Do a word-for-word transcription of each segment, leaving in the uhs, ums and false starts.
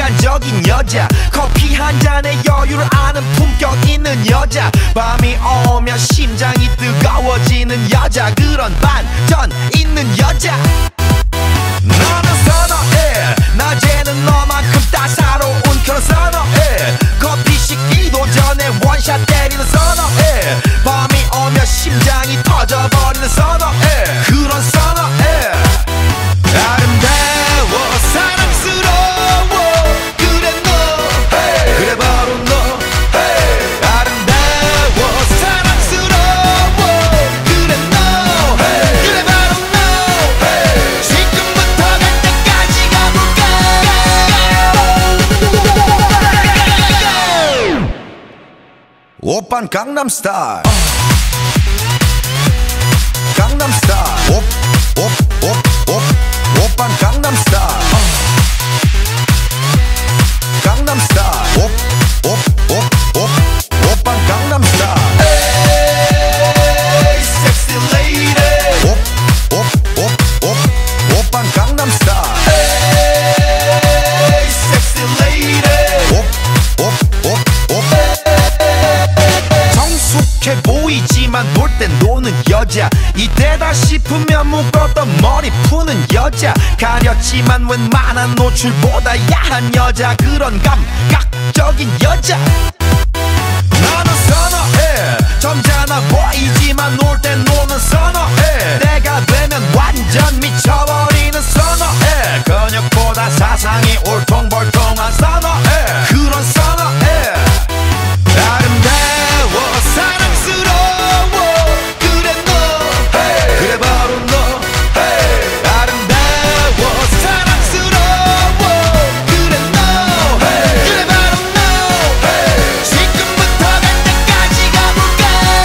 습관적인 여자, 커피 한 잔에 여유를 아는 품격 있는 여자, 밤이 오면 심장이 뜨거워지는 여자, 그런 반전 있는 여자. 너는 선어해, 낮에는 너만큼 따사로운 그런 선어해, 커피 식기도 전에 원샷 때리는 선어해, 밤이 오면 심장이 터져버리는 선어해, 그런 선어해. 아름다워 사랑스러워 그래 너, hey. 그래 바로 너, hey. 아름다워 사랑스러워 그래 너, hey. 그래 바로 너, hey. 지금부터 갈 때까지 가볼까. 오빤 강남스타일, 강남스타일, 오, 오, 오, 오, 오빤 강남스타일, 강남스타일, 오, 오, 오, 오, 오빤 강남스타일. Hey, sexy lady, 오, 오, 오, 오, 오빤 강남스타일. Hey, sexy lady, 오, 오, 오, 오. 성숙해 보이지만 놀 땐 노는 여자, 이때다 싶으면 묶었던 머리 푸는 여자, 가렸지만 웬만한 노출보다 야한 여자, 그런 감각적인 여자. 나는 선어해, 점잖아 보이지만 놀 땐 노는 선어해, 내가 되면 완전 미쳐버리는 선어해, 근육보다 사상이 울퉁불퉁한 선어해, 그런 선어해. 아름다워 사랑스러워 그래 너, hey. 그래 바로 너, hey. 아름다워 사랑스러워 그래 너, hey. 그래 바로 너, hey. 지금부터 갈 때까지 가볼까.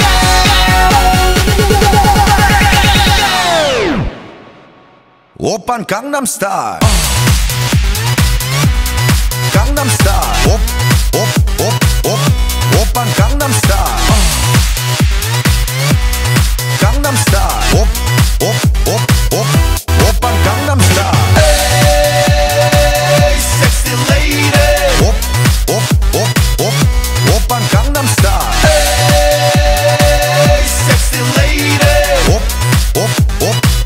오빤 강남스타일, 강남스타일, 오, 오, 오, 오, 오빤 강남스타일, 강남스타일, 오, 오, 오, 오, 오빤 강남스타일. Hey, sexy lady, 오, 오, 오, 오, 오빤 강남스타일. Hey, sexy lady, 오, 오, 오, 오.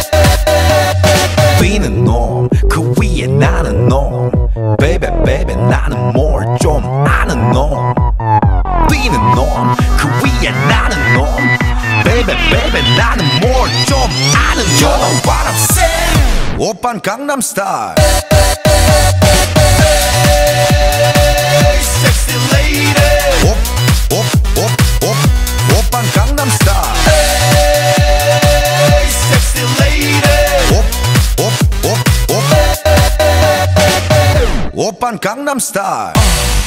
뛰는 놈, 그 위에 나는 놈, baby baby 나는 뭘 좀 아는 놈, 뛰는 놈, 그 위에 나는 놈, baby baby 나는 뭘 좀 아는 놈. You know what I'm saying? 오빤 강남스타일. Hey, sexy lady, 오, 오, 오, 오, 오빤 강남스타일. Hey, sexy lady, 오, 오, 오, 오, 오빤 강남스타일.